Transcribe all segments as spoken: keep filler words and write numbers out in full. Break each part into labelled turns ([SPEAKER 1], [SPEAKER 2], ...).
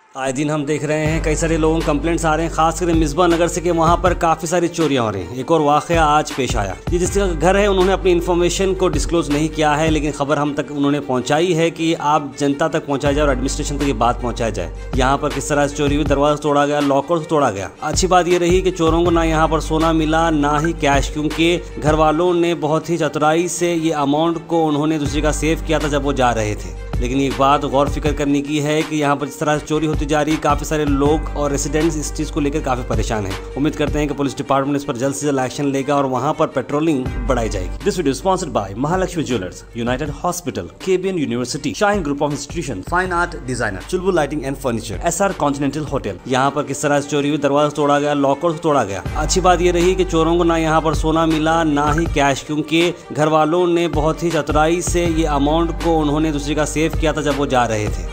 [SPEAKER 1] आए दिन हम देख रहे हैं कई सारे लोगों के कंप्लेंट्स आ रहे हैं, खासकर मिसबा नगर से कि वहाँ पर काफ़ी सारी चोरियां हो रही हैं। एक और वाक़या आज पेश आया। ये जिसका घर है उन्होंने अपनी इन्फॉर्मेशन को डिस्क्लोज नहीं किया है, लेकिन खबर हम तक उन्होंने पहुँचाई है कि आप जनता तक पहुँचाया जाए और एडमिनिस्ट्रेशन तक ये बात पहुँचाया जाए। यहाँ पर किस तरह से चोरी हुई, दरवाज़ा तोड़ा गया, लॉकर तोड़ा गया। अच्छी बात ये रही कि चोरों को ना यहाँ पर सोना मिला ना ही कैश, क्योंकि घर वालों ने बहुत ही चतुराई से ये अमाउंट को उन्होंने दूसरी जगह सेव किया था जब वो जा रहे थे। लेकिन एक बात गौर फिक्र करने की है कि यहाँ पर जिस तरह से चोरी होती जा रही है, काफ़ी सारे लोग और रेसिडेंट्स इस चीज़ को लेकर काफ़ी परेशान हैं। उम्मीद करते हैं कि पुलिस डिपार्टमेंट इस पर जल्द से जल्द एक्शन लेगा और वहाँ पर पेट्रोलिंग बढ़ाई जाएगी। This video sponsored by Mahalakshmi jewellers, united hospital, KBN university, shine group of institution, fine art designer, Chulbul lighting and furniture, SR continental hotel. यहाँ पर किस तरह से चोरी हुई, दरवाजा तोड़ा गया, लॉकर तोड़ा गया। अच्छी बात ये रही कि चोरों को ना यहाँ पर सोना मिला ना ही कैश, क्योंकि घर वालों ने बहुत ही चतुराई से ये अमाउंट को उन्होंने दूसरी जगह सेव किया था जब वो जा रहे थे।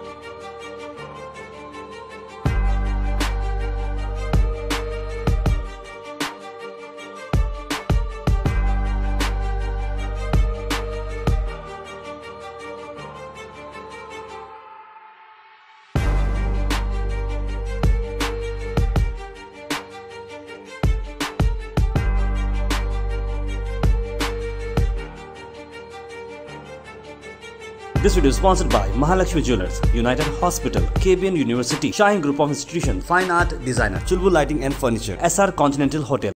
[SPEAKER 1] This video is sponsored by Mahalakshmi Jewelers, United Hospital, KBN University, Shine Group of Institution, Fine Art Designer, Chulbul Lighting and Furniture, S R Continental Hotel.